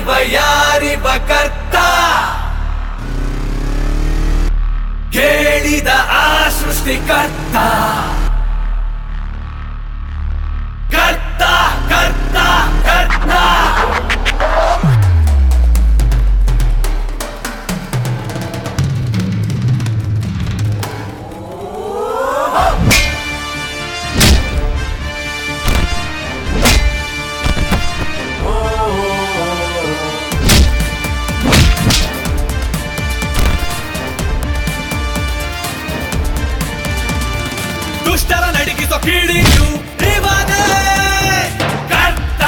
ಯಾರಿವ ಕರ್ತ ಕೇಳಿದ ಆ ಸೃಷ್ಟಿಕರ್ತ ಕರ್ತ ಕರ್ತ ಕರ್ತ ದುಷ್ಟರ ನಡಿಗಿಸೋ ಕೀಳಿಯು ಇವನೇ ಕರ್ತ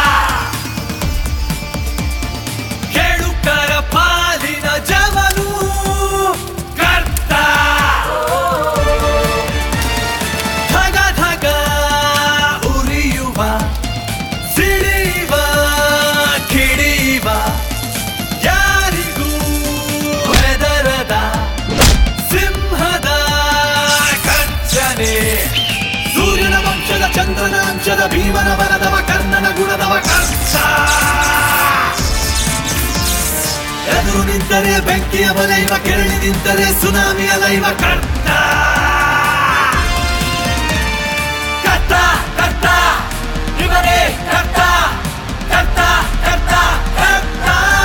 ಕೇಳುಕರ ಪಾಲಿನ ಜವನು ಕರ್ತ ಧಗ ಧಗ ಉರಿಯುವ ಸಿಡಿಯುವ ಕಿಡಿಯುವ ಯಾರಿಗೂ ಹೆದರದ ಸಿಂಹದ ಸೂರ್ಯನ ವಂಶದ ಚಂದ್ರನ ಅಂಶದ ಭೀಮನ ವರದವ ಕರ್ಣನ ಗುಣದವ ಕರ್ತ ಎದುರು ನಿಂತರೆ ಬೆಂಕಿಯ ಬಲೈವ ಕೆರಳಿ ನಿಂತರೆ ಸುನಾಮಿ ಅಲೈವ ಕರ್ತ ಕರ್ತ ಕರ್ತ ಇವನೇ ಕರ್ತ ಕರ್ತ ಕರ್ತ ಕರ್ತ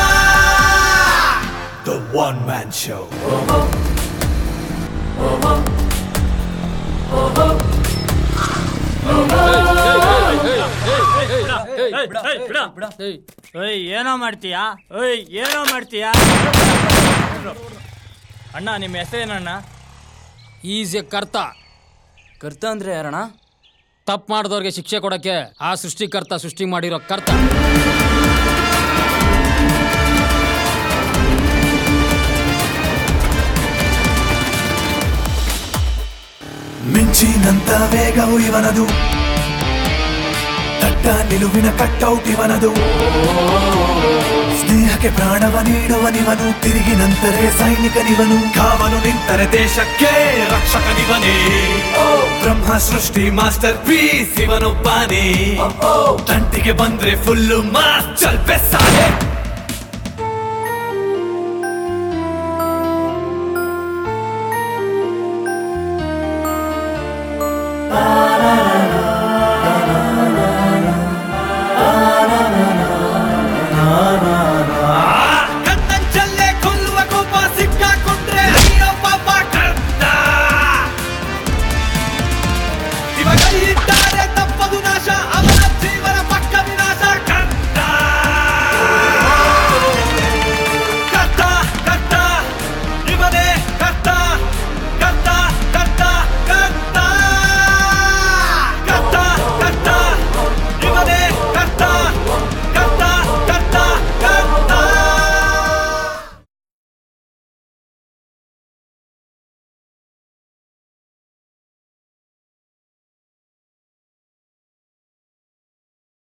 The One Man Show. ಏನೋ ಮಾಡ್ತೀಯಾ ಏನೋ ಮಾಡ್ತೀಯಾ ಅಣ್ಣ ನಿಮ್ಮ ಹೆಸರೇನಣ್ಣ? ಈಸ್ ಎ ಕರ್ತ. ಕರ್ತ ಅಂದ್ರೆ ಯಾರಣ್ಣ? ತಪ್ಪು ಮಾಡಿದವ್ರಿಗೆ ಶಿಕ್ಷೆ ಕೊಡಕ್ಕೆ ಆ ಸೃಷ್ಟಿಕರ್ತ ಸೃಷ್ಟಿ ಮಾಡಿರೋ ಕರ್ತ. ಮಿಂಚಿನಂತ ವೇಗವು ಇವನದು, ದಟ್ಟ ನಿಲುವಿನ ಕಟ್ಟೌಟ್ ಇವನದು, ಸ್ನೇಹಕ್ಕೆ ಪ್ರಾಣವ ನೀಡುವನಿವನು, ತಿರುಗಿ ನಂತರೆ ಸೈನಿಕನಿವನು, ಕಾವಲು ನಿಂತರೆ ದೇಶಕ್ಕೆ ರಕ್ಷಕನಿವನೇ. ಬ್ರಹ್ಮ ಸೃಷ್ಟಿ ಮಾಸ್ಟರ್ ಪೀಸ್ ಇವನೊಬ್ಬನೇ, ತಂಟಿಗೆ ಬಂದ್ರೆ ಫುಲ್ಲು ಮಾಸ್ ಚಲ್ಪೆ ಸಾಲೆ.